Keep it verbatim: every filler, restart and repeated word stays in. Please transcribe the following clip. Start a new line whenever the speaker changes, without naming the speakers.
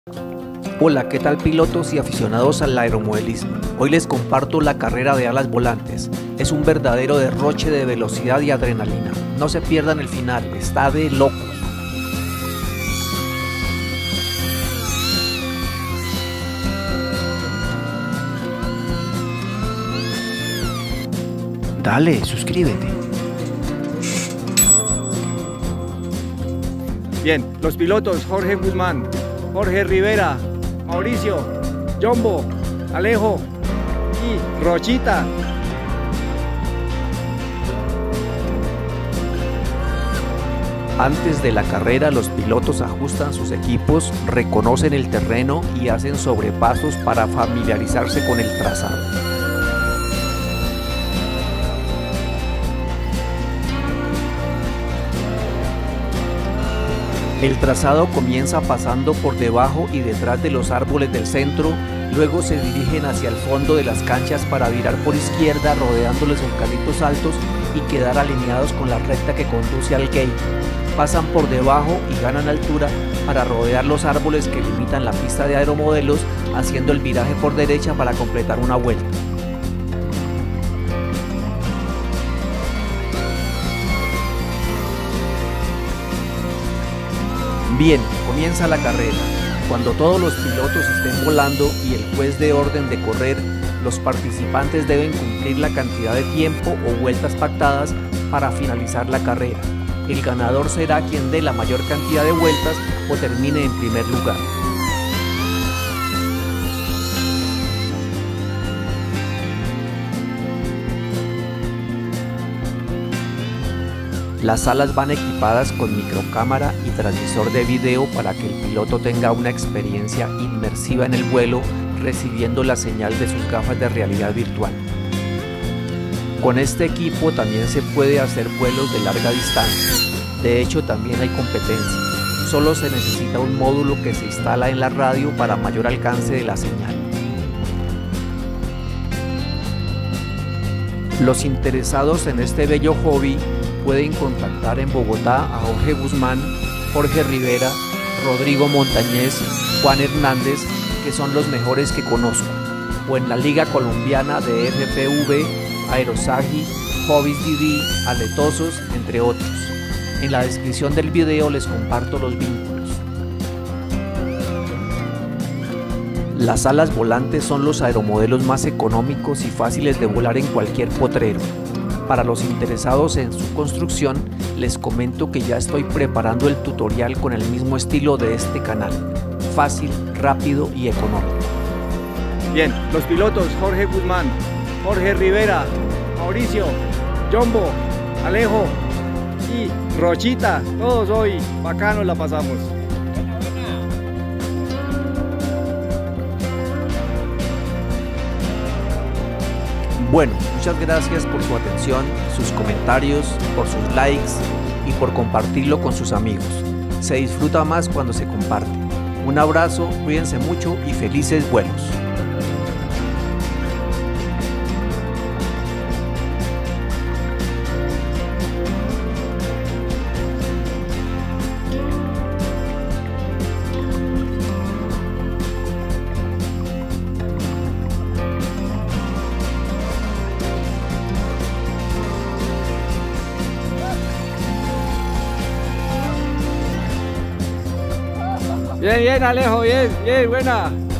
Hola, ¿qué tal pilotos y aficionados al aeromodelismo? Hoy les comparto la carrera de alas volantes. Es un verdadero derroche de velocidad y adrenalina. No se pierdan el final, está de locos. Dale, suscríbete.
Bien, los pilotos Jorge Guzmán, Jorge Rivera, Mauricio, Jumbo, Alejo y Rochita.
Antes de la carrera, los pilotos ajustan sus equipos, reconocen el terreno y hacen sobrepasos para familiarizarse con el trazado. El trazado comienza pasando por debajo y detrás de los árboles del centro, luego se dirigen hacia el fondo de las canchas para virar por izquierda rodeando los eucaliptos altos y quedar alineados con la recta que conduce al gate. Pasan por debajo y ganan altura para rodear los árboles que limitan la pista de aeromodelos, haciendo el viraje por derecha para completar una vuelta. Bien, comienza la carrera. Cuando todos los pilotos estén volando y el juez dé orden de correr, los participantes deben cumplir la cantidad de tiempo o vueltas pactadas para finalizar la carrera. El ganador será quien dé la mayor cantidad de vueltas o termine en primer lugar. Las alas van equipadas con microcámara y transmisor de video para que el piloto tenga una experiencia inmersiva en el vuelo, recibiendo la señal de sus gafas de realidad virtual. Con este equipo también se puede hacer vuelos de larga distancia. De hecho, también hay competencia. Solo se necesita un módulo que se instala en la radio para mayor alcance de la señal. Los interesados en este bello hobby pueden contactar en Bogotá a Jorge Guzmán, Jorge Rivera, Rodrigo Montañez, Juan Hernández, que son los mejores que conozco, o en la Liga Colombiana de F P V, Aerosagi, Hobbies D D, Aletosos, entre otros. En la descripción del video les comparto los vínculos. Las alas volantes son los aeromodelos más económicos y fáciles de volar en cualquier potrero. Para los interesados en su construcción, les comento que ya estoy preparando el tutorial con el mismo estilo de este canal. Fácil, rápido y económico.
Bien, los pilotos Jorge Guzmán, Jorge Rivera, Mauricio, Jumbo, Alejo y Rochita. Todos hoy bacanos la pasamos.
Bueno, muchas gracias por su atención, sus comentarios, por sus likes y por compartirlo con sus amigos. Se disfruta más cuando se comparte. Un abrazo, cuídense mucho y felices vuelos.
Bien, bien, Alejo, bien, bien, buena.